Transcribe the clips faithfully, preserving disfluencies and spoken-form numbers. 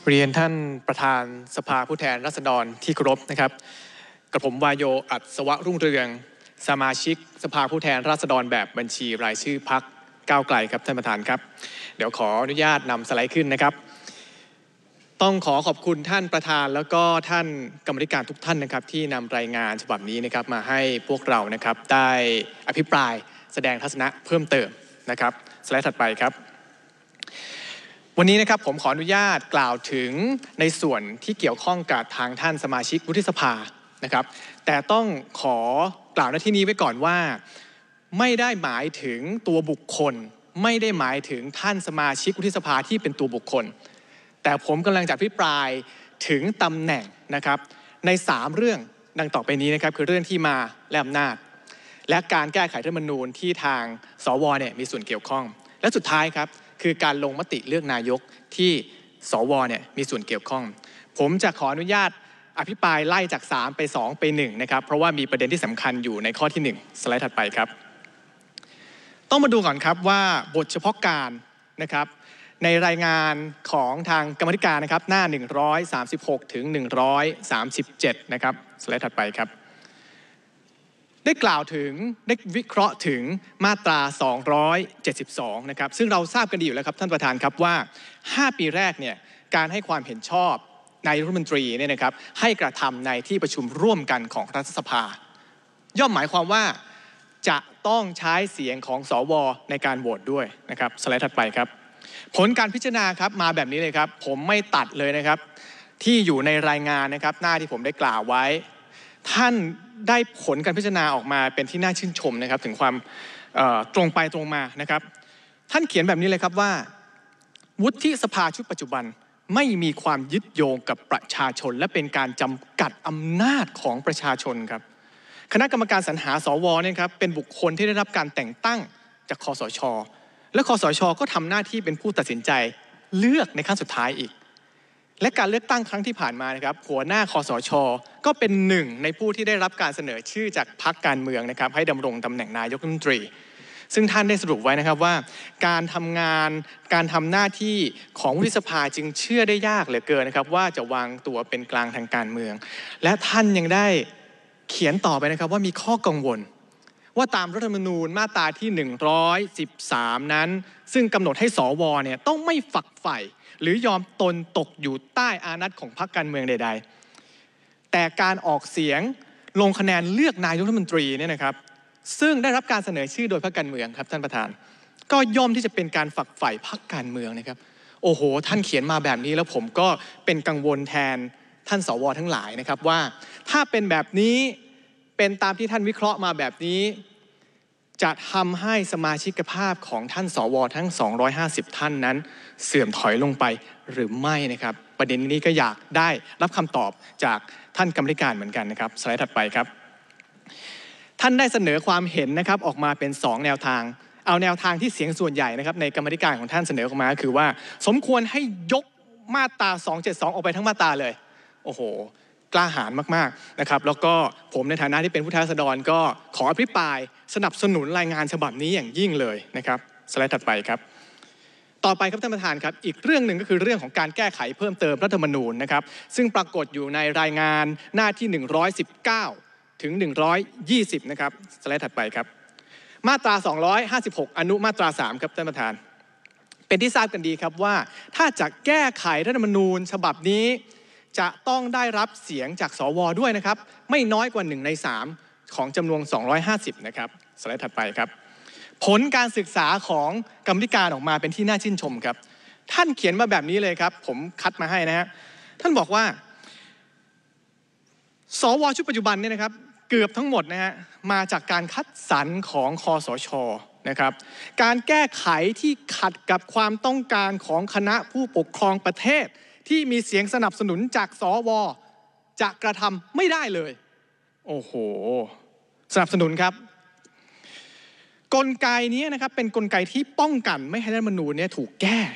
เรียนท่านประธานสภาผู้แทนราษฎรที่เคารพนะครับกระผมวายโยอัศวะรุ่งเรืองสมาชิกสภาผู้แทนราษฎรแบบบัญชีรายชื่อพรรคก้าวไกลครับท่านประธานครับเดี๋ยวขออนุญาตนำสไลด์ขึ้นนะครับต้องขอขอบคุณท่านประธานแล้วก็ท่านกรรมการทุกท่านนะครับที่นำรายงานฉบับนี้นะครับมาให้พวกเรานะครับได้อภิปรายแสดงทัศนะเพิ่มเติมนะครับสไลด์ถัดไปครับวันนี้นะครับผมขออนุญาตกล่าวถึงในส่วนที่เกี่ยวข้องกับทางท่านสมาชิกวุฒิสภานะครับแต่ต้องขอกล่าวในที่นี้ไว้ก่อนว่าไม่ได้หมายถึงตัวบุคคลไม่ได้หมายถึงท่านสมาชิกวุฒิสภาที่เป็นตัวบุคคลแต่ผมกำลังจะอภิปรายถึงตำแหน่งนะครับในสามเรื่องดังต่อไปนี้นะครับคือเรื่องที่มาและอำนาจและการแก้ไขรัฐธรรมนูญที่ทางสวเนี่ยมีส่วนเกี่ยวข้องและสุดท้ายครับคือการลงมติเลือกนายกที่สวเนี่ยมีส่วนเกี่ยวข้องผมจะขออนุญาตอภิปรายไล่จากสามไปสองไปหนึ่งนะครับเพราะว่ามีประเด็นที่สำคัญอยู่ในข้อที่หนึ่งสไลด์ถัดไปครับต้องมาดูก่อนครับว่าบทเฉพาะการนะครับในรายงานของทางกรรมธิการนะครับหน้าหนึ่งร้อยสามสิบหกถึงหนึ่งร้อยสามสิบเจ็ดนะครับสไลด์ถัดไปครับได้กล่าวถึงได้วิเคราะห์ถึงมาตราสองร้อยเจ็ดสิบสองนะครับซึ่งเราทราบกันดีอยู่แล้วครับท่านประธานครับว่าห้าปีแรกเนี่ยการให้ความเห็นชอบนายรัฐมนตรีเนี่ยนะครับให้กระทำในที่ประชุมร่วมกันของรัฐสภาย่อมหมายความว่าจะต้องใช้เสียงของสวในการโหวตด้วยนะครับสไลด์ถัดไปครับผลการพิจารณาครับมาแบบนี้เลยครับผมไม่ตัดเลยนะครับที่อยู่ในรายงานนะครับหน้าที่ผมได้กล่าวไว้ท่านได้ผลการพิจารณาออกมาเป็นที่น่าชื่นชมนะครับถึงความตรงไปตรงมานะครับท่านเขียนแบบนี้เลยครับว่าวุฒิสภาชุดปัจจุบันไม่มีความยึดโยงกับประชาชนและเป็นการจำกัดอำนาจของประชาชนครับคณะกรรมการสรรหาสวเนี่ยครับเป็นบุคคลที่ได้รับการแต่งตั้งจากคสช.และคสช.ก็ทำหน้าที่เป็นผู้ตัดสินใจเลือกในขั้นสุดท้ายอีกและการเลือกตั้งครั้งที่ผ่านมานะครับหัวหน้าคสช.ก็เป็นหนึ่งในผู้ที่ได้รับการเสนอชื่อจากพรรคการเมืองนะครับให้ดำรงตำแหน่งนายกรัฐมนตรีซึ่งท่านได้สรุปไว้นะครับว่าการทำงานการทำหน้าที่ของวุฒิสภาจึงเชื่อได้ยากเหลือเกินนะครับว่าจะวางตัวเป็นกลางทางการเมืองและท่านยังได้เขียนต่อไปนะครับว่ามีข้อกังวลว่าตามรัฐธรรมนูญมาตราที่หนึ่งร้อยสิบสามนั้นซึ่งกำหนดให้สวเนี่ยต้องไม่ฝักใฝ่หรือยอมตนตกอยู่ใต้อานัตของพรรคการเมืองใดๆแต่การออกเสียงลงคะแนนเลือกนายกรัฐมนตรีเนี่ยนะครับซึ่งได้รับการเสนอชื่อโดยพรรคการเมืองครับท่านประธานก็ย่อมที่จะเป็นการฝักใฝ่พรรคการเมืองนะครับโอ้โหท่านเขียนมาแบบนี้แล้วผมก็เป็นกังวลแทนท่านสวทั้งหลายนะครับว่าถ้าเป็นแบบนี้เป็นตามที่ท่านวิเคราะห์มาแบบนี้จะทำให้สมาชิกภาพของท่านสวทั้งสองร้อยห้าสิบท่านนั้นเสื่อมถอยลงไปหรือไม่นะครับประเด็นนี้ก็อยากได้รับคำตอบจากท่านกรรมธิการเหมือนกันนะครับสไลด์ถัดไปครับท่านได้เสนอความเห็นนะครับออกมาเป็นสองแนวทางเอาแนวทางที่เสียงส่วนใหญ่นะครับในกรรมธิการของท่านเสนอออกมาคือว่าสมควรให้ยกมาตราสองร้อยเจ็ดสิบสองออกไปทั้งมาตราเลยโอ้โหกล้าหาญมากๆนะครับแล้วก็ผมในฐานะที่เป็นผู้แทนราษฎรก็ขออภิปรายสนับสนุนรายงานฉบับนี้อย่างยิ่งเลยนะครับสไลด์ถัดไปครับต่อไปครับท่านประธานครับอีกเรื่องหนึ่งก็คือเรื่องของการแก้ไขเพิ่มเติมรัฐธรรมนูญนะครับซึ่งปรากฏอยู่ในรายงานหน้าที่หนึ่งร้อยสิบเก้าถึงหนึ่งร้อยยี่สิบนะครับสไลด์ถัดไปครับมาตราสองร้อยห้าสิบหกอนุมาตราสามครับท่านประธานเป็นที่ทราบกันดีครับว่าถ้าจะแก้ไขรัฐธรรมนูญฉบับนี้จะต้องได้รับเสียงจากสวด้วยนะครับไม่น้อยกว่าหนึ่งในสามของจำนวนสองร้อยห้าสิบนะครับสไลด์ถัดไปครับผลการศึกษาของกรรมธิการออกมาเป็นที่น่าชื่นชมครับท่านเขียนมาแบบนี้เลยครับผมคัดมาให้นะฮะท่านบอกว่าสวชุดปัจจุบันเนี่ยนะครับเกือบทั้งหมดนะฮะมาจากการคัดสรรของคสช.นะครับการแก้ไขที่ขัดกับความต้องการของคณะผู้ปกครองประเทศที่มีเสียงสนับสนุนจากสวจะกระทำไม่ได้เลยโอ้โหสนับสนุนครับกลไกนี้นะครับเป็นกลไกที่ป้องกันไม่ให้รัฐธรรมนูญเนี่ยถูกแก้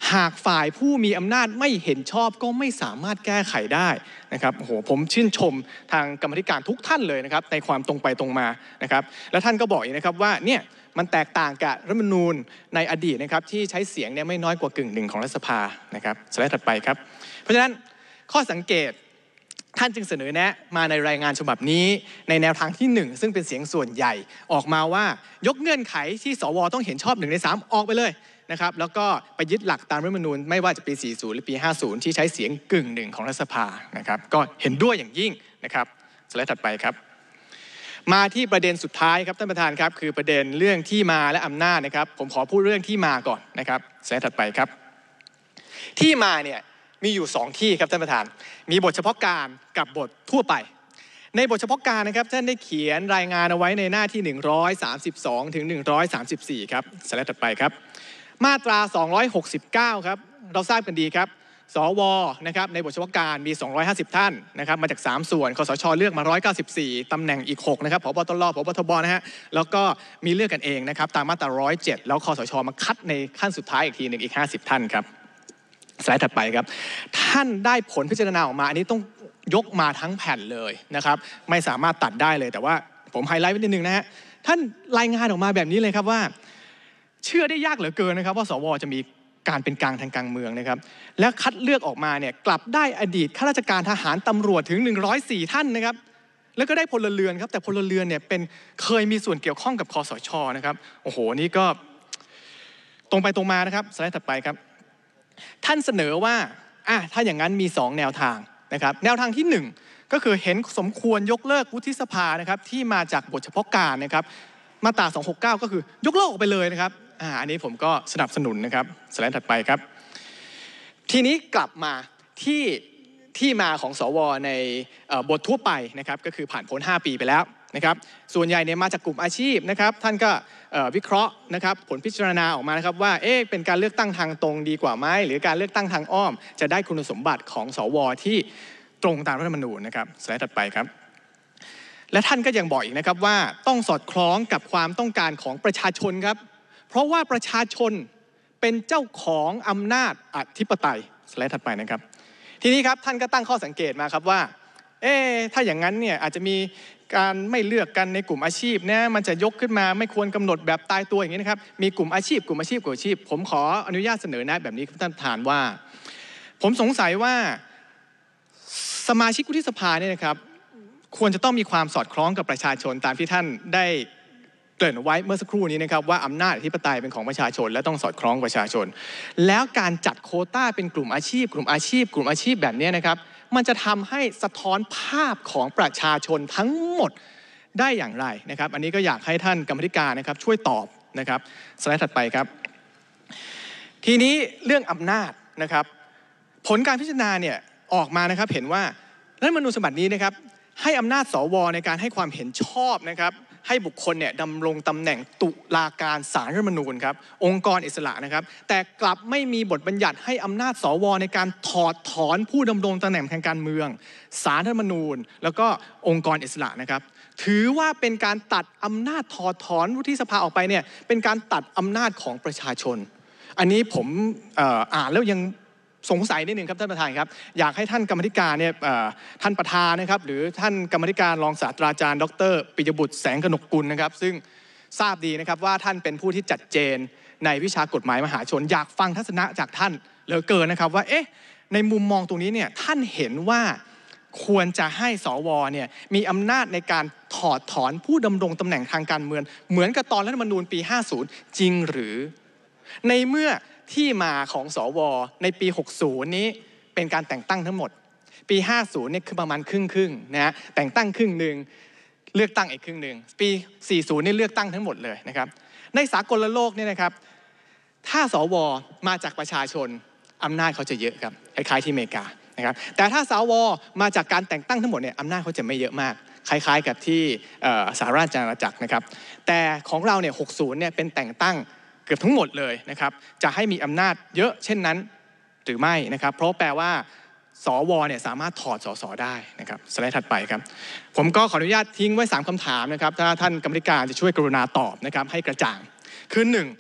หากฝ่ายผู้มีอำนาจไม่เห็นชอบก็ไม่สามารถแก้ไขได้นะครับโอ้โหผมชื่นชมทางกรรมธิการทุกท่านเลยนะครับในความตรงไปตรงมานะครับและท่านก็บอกอีกนะครับว่าเนี่ยมันแตกต่างกับรัฐธรรมนูญในอดีตนะครับที่ใช้เสียงเนี่ยไม่น้อยกว่ากึ่งหนึ่งของรัฐสภานะครับสไลด์ถัดไปครับเพราะฉะนั้นข้อสังเกตท่านจึงเสนอแนะมาในรายงานฉบับนี้ในแนวทางที่หนึ่งซึ่งเป็นเสียงส่วนใหญ่ออกมาว่ายกเงื่อนไขที่สวต้องเห็นชอบหนึ่งในสามออกไปเลยนะครับแล้วก็ไปยึดหลักตามรัฐธรรมนูญไม่ว่าจะปีสี่สิบหรือปีห้าสิบที่ใช้เสียงกึ่งหนึ่งของรัฐสภานะครับก็เห็นด้วยอย่างยิ่งนะครับสไลด์ถัดไปครับมาที่ประเด็นสุดท้ายครับท่านประธานครับคือประเด็นเรื่องที่มาและอำนาจนะครับผมขอพูดเรื่องที่มาก่อนนะครับสไลด์ถัดไปครับที่มาเนี่ยมีอยู่สองที่ครับท่านประธานมีบทเฉพาะการกับบททั่วไปในบทเฉพาะการนะครับท่านได้เขียนรายงานเอาไว้ในหน้าที่หนึ่งร้อยสามสิบสองถึงหนึ่งร้อยสามสิบสี่ครับสไลด์ถัดไปครับมาตราสองร้อยหกสิบเก้าครับเราทราบกันดีครับสวนะครับในบทเฉพาะการมีสองร้อยห้าสิบท่านนะครับมาจากสามส่วนคสชเลือกมาหนึ่งร้อยเก้าสิบสี่ตำแหน่งอีกหกนะครับผบตรผบทบนะฮะแล้วก็มีเลือกกันเองนะครับตามมาตราหนึ่งร้อยเจ็ดแล้วคสชมาคัดในขั้นสุดท้ายอีกทีหนึ่งอีกห้าสิบท่านครับสไลด์ถัดไปครับท่านได้ผลพิจารณาออกมาอันนี้ต้องยกมาทั้งแผ่นเลยนะครับไม่สามารถตัดได้เลยแต่ว่าผมไฮไลท์ไว้นิดนึงนะฮะท่านรายงานออกมาแบบนี้เลยครับว่าเชื่อได้ยากเหลือเกินนะครับว่าสวจะมีการเป็นกลางทางการเมืองนะครับและคัดเลือกออกมาเนี่ยกลับได้อดีตข้าราชการทหารตำรวจถึงหนึ่งร้อยสี่ท่านนะครับแล้วก็ได้พลเรือนครับแต่พลเรือนเนี่ยเป็นเคยมีส่วนเกี่ยวข้องกับคสชนะครับโอ้โหนี่ก็ตรงไปตรงมานะครับสไลด์ถัดไปครับท่านเสนอว่าอ่ะถ้าอย่างนั้นมีสองแนวทางนะครับแนวทางที่หนึ่งก็คือเห็นสมควรยกเลิกวุฒิสภานะครับที่มาจากบทเฉพาะการนะครับมาตราสองหกเก้าก็คือยกเลิกออกไปเลยนะครับอ่าอันนี้ผมก็สนับสนุนนะครับสไลด์ถัดไปครับทีนี้กลับมาที่ที่มาของสวในบททั่วไปนะครับก็คือผ่านพ้นห้าปีไปแล้วนะครับส่วนใหญ่เนี่ยมาจากกลุ่มอาชีพนะครับท่านก็วิเคราะห์นะครับผลพิจารณาออกมานะครับว่าเอ๊ะเป็นการเลือกตั้งทางตรงดีกว่าไหมหรือการเลือกตั้งทางอ้อมจะได้คุณสมบัติของสวที่ตรงตามรัฐธรรมนูญนะครับสไลด์ถัดไปครับและท่านก็ยังบอกอีกนะครับว่าต้องสอดคล้องกับความต้องการของประชาชนครับเพราะว่าประชาชนเป็นเจ้าของอำนาจอธิปไตยสไลด์ถัดไปนะครับทีนี้ครับท่านก็ตั้งข้อสังเกตมาครับว่าเอ๊ะถ้าอย่างนั้นเนี่ยอาจจะมีการไม่เลือกกันในกลุ่มอาชีพเนี่ยมันจะยกขึ้นมาไม่ควรกำหนดแบบตายตัวอย่างนี้นะครับมีกลุ่มอาชีพกลุ่มอาชีพกลุ่มอาชีพผมขออนุญาตเสนอแนะแบบนี้ครับท่านประธานว่าผมสงสัยว่าสมาชิกวุฒิสภาเนี่ยนะครับควรจะต้องมีความสอดคล้องกับประชาชนตามที่ท่านได้เกริ่นไว้เมื่อสักครู่นี้นะครับว่าอำนาจอธิปไตยเป็นของประชาชนและต้องสอดคล้องประชาชนแล้วการจัดโควต้าเป็นกลุ่มอาชีพกลุ่มอาชีพกลุ่มอาชีพแบบนี้นะครับมันจะทำให้สะท้อนภาพของประชาชนทั้งหมดได้อย่างไรนะครับอันนี้ก็อยากให้ท่านกรรมธิการนะครับช่วยตอบนะครับสไลด์ถัดไปครับทีนี้เรื่องอำนาจนะครับผลการพิจารณาเนี่ยออกมานะครับเห็นว่ารัฐธรรมนูญฉบับนี้นะครับให้อำนาจสวในการให้ความเห็นชอบนะครับให้บุคคลเนี่ยดำรงตำแหน่งตุลาการศาลรัฐธรรมนูญครับองค์กรอิสระนะครับแต่กลับไม่มีบทบัญญัติให้อำนาจสวในการถอดถอนผู้ดำรงตำแหน่งทางการเมืองศาลรัฐธรรมนูญแล้วก็องค์กรอิสระนะครับถือว่าเป็นการตัดอำนาจถอดถอนวุฒิสภาออกไปเนี่ยเป็นการตัดอำนาจของประชาชนอันนี้ผมเอ่ออ่านแล้วยังสงสัยนิดนึงครับท่านประธานครับอยากให้ท่านกรรมธิการเนี่ยท่านประธานนะครับหรือท่านกรรมธิการรองศาสตราจารย์ดร.ปิยบุตรแสงกนกกุลนะครับซึ่งทราบดีนะครับว่าท่านเป็นผู้ที่จัดเจนในวิชากฎหมายมหาชนอยากฟังทัศนะจากท่านเหลือเกินนะครับว่าเอ๊ะในมุมมองตรงนี้เนี่ยท่านเห็นว่าควรจะให้สวเนี่ยมีอำนาจในการถอดถอนผู้ดำรงตำแหน่งทางการเมืองเหมือนกับตอนรัฐธรรมนูญปีห้าสิบจริงหรือในเมื่อที่มาของสวในปีหกสิบนี้เป็นการแต่งตั้งทั้งหมดปีห้าสิบเนี่ยคือประมาณครึ่งครึ่งนะฮะแต่งตั้งครึ่งหนึ่งเลือกตั้งอีกครึ่งหนึ่งปีสี่สิบนี่เลือกตั้งทั้งหมดเลยนะครับในสากลโลกเนี่ยนะครับถ้าสวมาจากประชาชนอำนาจเขาจะเยอะครับคล้ายๆที่อเมริกานะครับแต่ถ้าสวมาจากการแต่งตั้งทั้งหมดเนี่ยอำนาจเขาจะไม่เยอะมากคล้ายๆกับที่สหราชอาณาจักรนะครับแต่ของเราเนี่ยหกสิบเนี่ยเป็นแต่งตั้งเกือบทั้งหมดเลยนะครับจะให้มีอำนาจเยอะเช่นนั้นหรือไม่นะครับเพราะแปลว่าสวเนี่ยสามารถถอดสสได้นะครับสไลด์ถัดไปครับผมก็ขออนุญาตทิ้งไว้สามคำถามนะครับถ้าท่านกรรมธิการจะช่วยกรุณาตอบนะครับให้กระจ่างคือหนึ่ง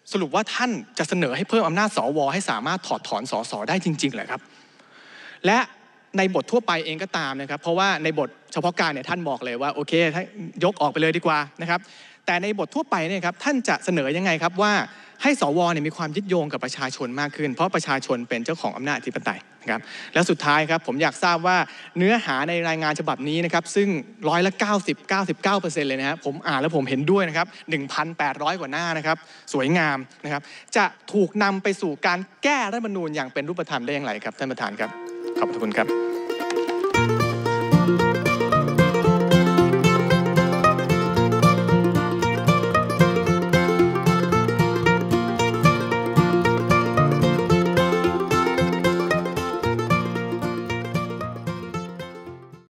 สรุปว่าท่านจะเสนอให้เพิ่มอำนาจสวให้สามารถถอดถอนสสได้จริงๆเหรอครับและในบททั่วไปเองก็ตามนะครับเพราะว่าในบทเฉพาะการเนี่ยท่านบอกเลยว่าโอเคยกออกไปเลยดีกว่านะครับแต่ในบททั่วไปเนี่ยครับท่านจะเสนอยังไงครับว่าให้สวเนี่ยมีความยึดโยงกับประชาชนมากขึ้นเพราะประชาชนเป็นเจ้าของอำนาจอธิปไตยนะครับแล้วสุดท้ายครับผมอยากทราบว่าเนื้อหาในรายงานฉบับนี้นะครับซึ่งร้อยละเก้าสิบ เก้าสิบเก้าเปอร์เซ็นต์เลยนะครับผมอ่านแล้วผมเห็นด้วยนะครับ หนึ่งพันแปดร้อย กว่าหน้านะครับสวยงามนะครับจะถูกนำไปสู่การแก้รัฐธรรมนูญอย่างเป็นรูปธรรมได้อย่างไรครับท่านประธานครับขอบคุณครับ